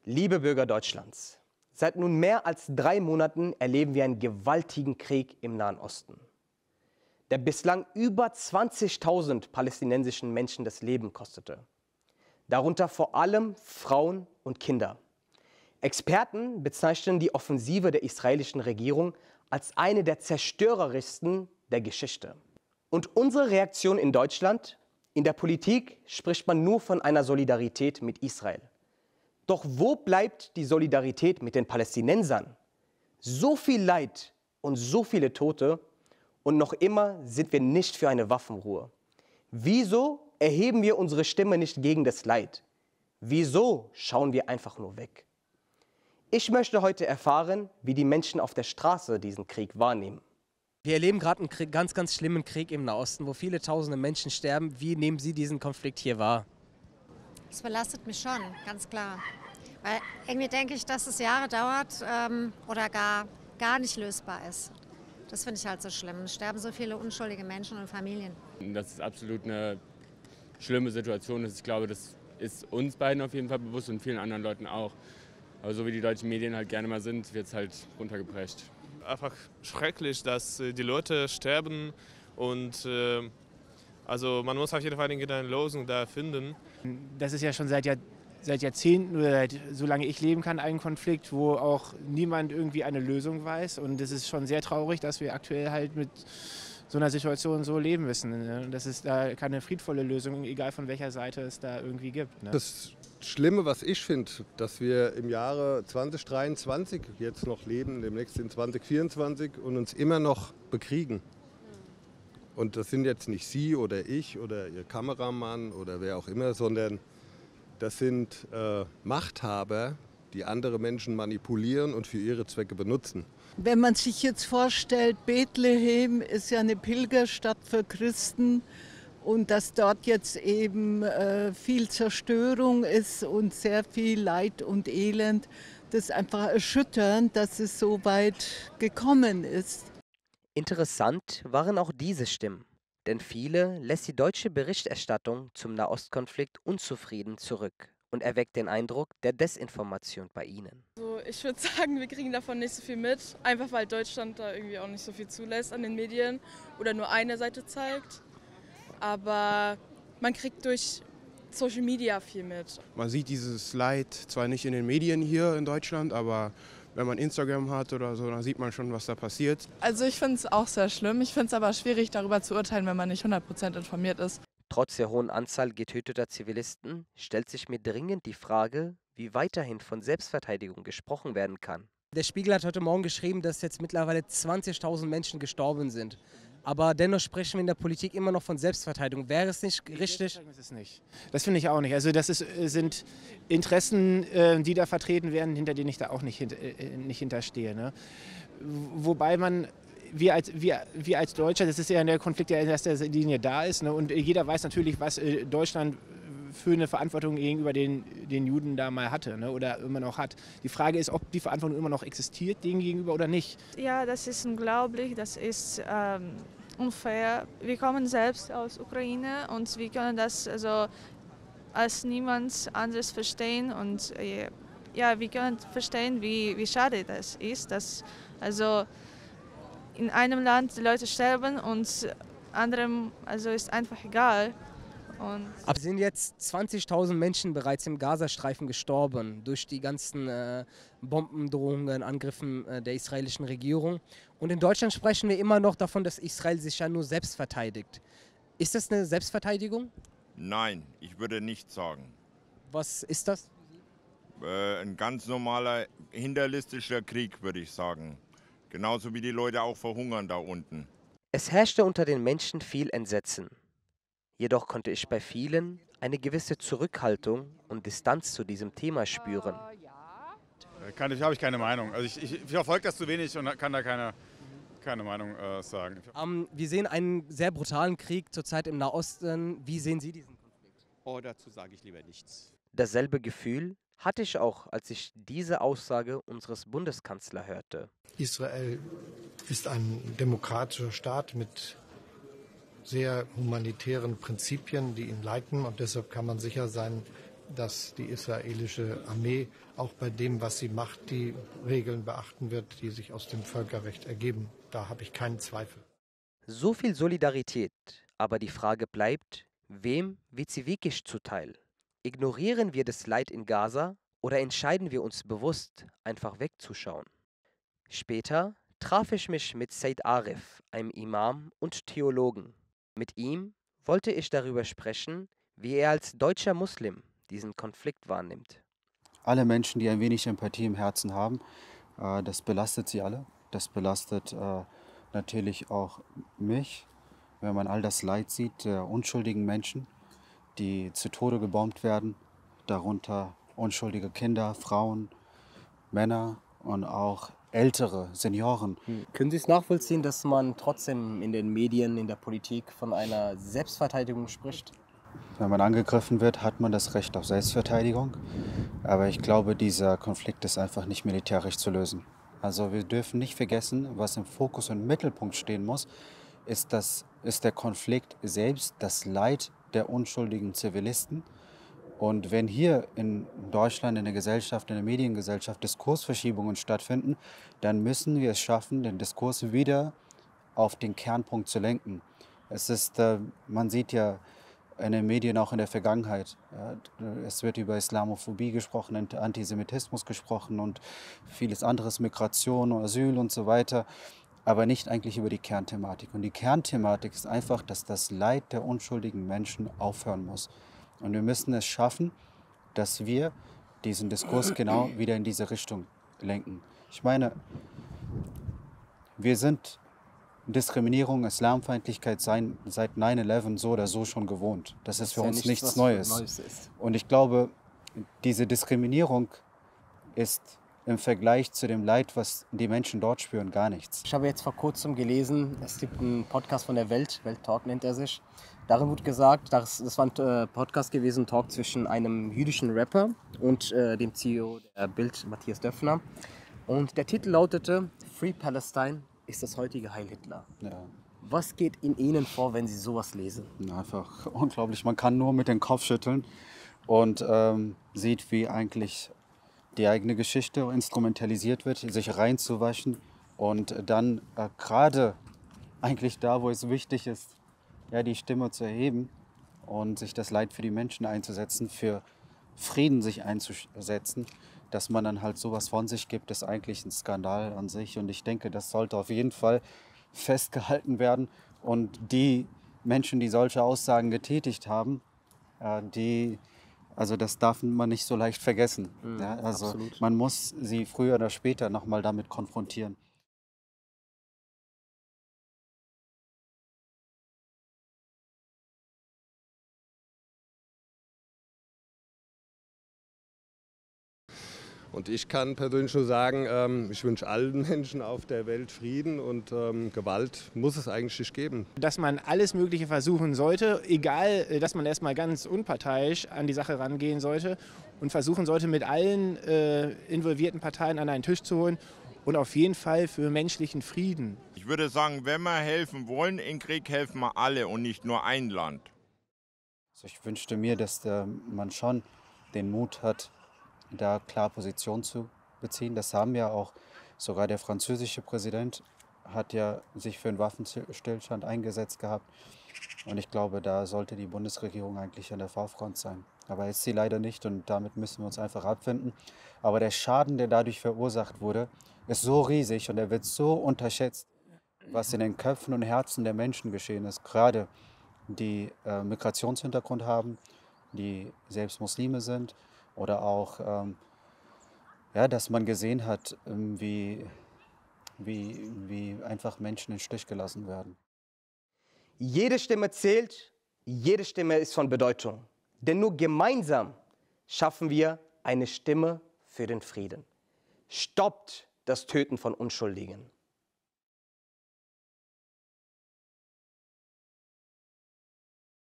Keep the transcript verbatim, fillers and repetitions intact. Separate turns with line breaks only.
Liebe Bürger Deutschlands, seit nun mehr als drei Monaten erleben wir einen gewaltigen Krieg im Nahen Osten, der bislang über zwanzigtausend palästinensischen Menschen das Leben kostete. Darunter vor allem Frauen und Kinder. Experten bezeichnen die Offensive der israelischen Regierung als eine der zerstörerischsten der Geschichte. Und unsere Reaktion in Deutschland? In der Politik spricht man nur von einer Solidarität mit Israel. Doch wo bleibt die Solidarität mit den Palästinensern? So viel Leid und so viele Tote und noch immer sind wir nicht für eine Waffenruhe. Wieso erheben wir unsere Stimme nicht gegen das Leid? Wieso schauen wir einfach nur weg? Ich möchte heute erfahren, wie die Menschen auf der Straße diesen Krieg wahrnehmen. Wir erleben gerade einen Krieg, ganz, ganz schlimmen Krieg im Nahosten, wo viele tausende Menschen sterben. Wie nehmen Sie diesen Konflikt hier wahr?
Das belastet mich schon, ganz klar. Weil irgendwie denke ich, dass es Jahre dauert ähm, oder gar, gar nicht lösbar ist. Das finde ich halt so schlimm. Es sterben so viele unschuldige Menschen und Familien.
Das ist absolut eine schlimme Situation. Ich glaube, das ist uns beiden auf jeden Fall bewusst und vielen anderen Leuten auch. Aber so wie die deutschen Medien halt gerne mal sind, wird es halt runtergeprescht.
Einfach schrecklich, dass die Leute sterben und äh, also man muss auf jeden Fall eine Lösung da finden.
Das ist ja schon seit, Jahr, seit Jahrzehnten oder seit, solange ich leben kann, ein Konflikt, wo auch niemand irgendwie eine Lösung weiß. Und es ist schon sehr traurig, dass wir aktuell halt mit so einer Situation so leben müssen. Ne? Dass es da keine friedvolle Lösung, egal von welcher Seite es da irgendwie gibt. Ne?
Das Schlimme, was ich finde, dass wir im Jahre zwanzig dreiundzwanzig jetzt noch leben, demnächst in zwanzig vierundzwanzig und uns immer noch bekriegen. Und das sind jetzt nicht Sie oder ich oder Ihr Kameramann oder wer auch immer, sondern das sind äh, Machthaber, die andere Menschen manipulieren und für ihre Zwecke benutzen.
Wenn man sich jetzt vorstellt, Bethlehem ist ja eine Pilgerstadt für Christen und dass dort jetzt eben äh, viel Zerstörung ist und sehr viel Leid und Elend, das ist einfach erschütternd, dass es so weit gekommen ist.
Interessant waren auch diese Stimmen, denn viele lässt die deutsche Berichterstattung zum Nahostkonflikt unzufrieden zurück und erweckt den Eindruck der Desinformation bei ihnen.
Also ich würde sagen, wir kriegen davon nicht so viel mit, einfach weil Deutschland da irgendwie auch nicht so viel zulässt an den Medien oder nur eine Seite zeigt. Aber man kriegt durch Social Media viel mit.
Man sieht dieses Leid zwar nicht in den Medien hier in Deutschland, aber wenn man Instagram hat oder so, dann sieht man schon, was da passiert.
Also ich finde es auch sehr schlimm. Ich finde es aber schwierig, darüber zu urteilen, wenn man nicht hundert Prozent informiert ist.
Trotz der hohen Anzahl getöteter Zivilisten stellt sich mir dringend die Frage, wie weiterhin von Selbstverteidigung gesprochen werden kann. Der Spiegel hat heute Morgen geschrieben, dass jetzt mittlerweile zwanzigtausend Menschen gestorben sind. Aber dennoch sprechen wir in der Politik immer noch von Selbstverteidigung. Wäre es nicht richtig?
Das ist nicht. Das finde ich auch nicht. Also das ist, sind Interessen, die da vertreten werden, hinter denen ich da auch nicht, nicht hinterstehe. Ne? Wobei man, wir als, wir, wir als Deutscher, das ist ja der Konflikt, der in erster Linie da ist. Ne? Und jeder weiß natürlich, was Deutschland für eine Verantwortung gegenüber den, den Juden da mal hatte, ne, oder immer noch hat. Die Frage ist, ob die Verantwortung immer noch existiert denen gegenüber oder nicht.
Ja, das ist unglaublich, das ist ähm, unfair. Wir kommen selbst aus Ukraine und wir können das also als niemand anderes verstehen und äh, ja, wir können verstehen, wie, wie schade das ist, dass also in einem Land die Leute sterben und anderem also ist einfach egal. Und
es sind jetzt zwanzigtausend Menschen bereits im Gazastreifen gestorben durch die ganzen äh, Bombendrohungen, Angriffen äh, der israelischen Regierung. Und in Deutschland sprechen wir immer noch davon, dass Israel sich ja nur selbst verteidigt. Ist das eine Selbstverteidigung?
Nein, ich würde nicht sagen.
Was ist das?
Äh, ein ganz normaler hinterlistischer Krieg, würde ich sagen. Genauso wie die Leute auch verhungern da unten.
Es herrschte unter den Menschen viel Entsetzen. Jedoch konnte ich bei vielen eine gewisse Zurückhaltung und Distanz zu diesem Thema spüren.
Kann ich, habe ich keine Meinung. Also ich, ich, ich verfolge das zu wenig und kann da keine, keine Meinung äh, sagen.
Um, wir sehen einen sehr brutalen Krieg zurzeit im Nahosten. Wie sehen Sie diesen Konflikt?
Oh, dazu sage ich lieber nichts.
Dasselbe Gefühl hatte ich auch, als ich diese Aussage unseres Bundeskanzlers hörte.
Israel ist ein demokratischer Staat mit sehr humanitären Prinzipien, die ihn leiten. Und deshalb kann man sicher sein, dass die israelische Armee auch bei dem, was sie macht, die Regeln beachten wird, die sich aus dem Völkerrecht ergeben. Da habe ich keinen Zweifel.
So viel Solidarität, aber die Frage bleibt, wem wird sie wirklich zuteil? Ignorieren wir das Leid in Gaza oder entscheiden wir uns bewusst, einfach wegzuschauen? Später traf ich mich mit Said Arif, einem Imam und Theologen. Mit ihm wollte ich darüber sprechen, wie er als deutscher Muslim diesen Konflikt wahrnimmt.
Alle Menschen, die ein wenig Empathie im Herzen haben, äh, das belastet sie alle. Das belastet äh, natürlich auch mich, wenn man all das Leid sieht der unschuldigen Menschen, die zu Tode gebombt werden, darunter unschuldige Kinder, Frauen, Männer und auch ältere Senioren.
Hm. Können Sie es nachvollziehen, dass man trotzdem in den Medien, in der Politik von einer Selbstverteidigung spricht?
Wenn man angegriffen wird, hat man das Recht auf Selbstverteidigung. Aber ich glaube, dieser Konflikt ist einfach nicht militärisch zu lösen. Also wir dürfen nicht vergessen, was im Fokus und im Mittelpunkt stehen muss, ist, das, ist der Konflikt selbst, das Leid der unschuldigen Zivilisten. Und wenn hier in Deutschland, in der Gesellschaft, in der Mediengesellschaft Diskursverschiebungen stattfinden, dann müssen wir es schaffen, den Diskurs wieder auf den Kernpunkt zu lenken. Es ist, äh, man sieht ja in den Medien auch in der Vergangenheit, ja, es wird über Islamophobie gesprochen, Antisemitismus gesprochen und vieles anderes, Migration, Asyl und so weiter, aber nicht eigentlich über die Kernthematik. Und die Kernthematik ist einfach, dass das Leid der unschuldigen Menschen aufhören muss. Und wir müssen es schaffen, dass wir diesen Diskurs genau wieder in diese Richtung lenken. Ich meine, wir sind Diskriminierung, Islamfeindlichkeit sein, seit neun elf so oder so schon gewohnt. Das ist für uns nichts, nichts Neues. Neues ist. Und ich glaube, diese Diskriminierung ist im Vergleich zu dem Leid, was die Menschen dort spüren, gar nichts.
Ich habe jetzt vor kurzem gelesen, es gibt einen Podcast von der Welt, Welttalk nennt er sich. Darin wird gesagt, das, das war ein Podcast gewesen, ein Talk zwischen einem jüdischen Rapper und äh, dem C E O der Bild, Matthias Döpfner. Und der Titel lautete Free Palestine ist das heutige Heil Hitler.
Ja.
Was geht in Ihnen vor, wenn Sie sowas lesen?
Einfach unglaublich. Man kann nur mit dem Kopf schütteln und ähm, sieht, wie eigentlich die eigene Geschichte instrumentalisiert wird, sich reinzuwaschen und dann äh, gerade eigentlich da, wo es wichtig ist, ja, die Stimme zu erheben und sich das Leid für die Menschen einzusetzen, für Frieden sich einzusetzen, dass man dann halt sowas von sich gibt, ist eigentlich ein Skandal an sich. Und ich denke, das sollte auf jeden Fall festgehalten werden. Und die Menschen, die solche Aussagen getätigt haben, äh, die, also das darf man nicht so leicht vergessen. Mhm, ja, also absolut. Man muss sie früher oder später nochmal damit konfrontieren.
Und ich kann persönlich nur sagen, ähm, ich wünsche allen Menschen auf der Welt Frieden und ähm, Gewalt muss es eigentlich nicht geben.
Dass man alles Mögliche versuchen sollte, egal, dass man erstmal ganz unparteiisch an die Sache rangehen sollte und versuchen sollte, mit allen äh, involvierten Parteien an einen Tisch zu holen und auf jeden Fall für menschlichen Frieden.
Ich würde sagen, wenn wir helfen wollen in Krieg, helfen wir alle und nicht nur ein Land.
Also ich wünschte mir, dass der, man schon den Mut hat, da klar Position zu beziehen. Das haben ja auch sogar der französische Präsident hat ja sich für einen Waffenstillstand eingesetzt gehabt. Und ich glaube, da sollte die Bundesregierung eigentlich an der Vorfront sein. Aber ist sie leider nicht und damit müssen wir uns einfach abfinden. Aber der Schaden, der dadurch verursacht wurde, ist so riesig und er wird so unterschätzt, was in den Köpfen und Herzen der Menschen geschehen ist. Gerade die äh, Migrationshintergrund haben, die selbst Muslime sind. Oder auch, ähm, ja, dass man gesehen hat, ähm, wie, wie, wie einfach Menschen in den Stich gelassen werden.
Jede Stimme zählt, jede Stimme ist von Bedeutung. Denn nur gemeinsam schaffen wir eine Stimme für den Frieden. Stoppt das Töten von Unschuldigen.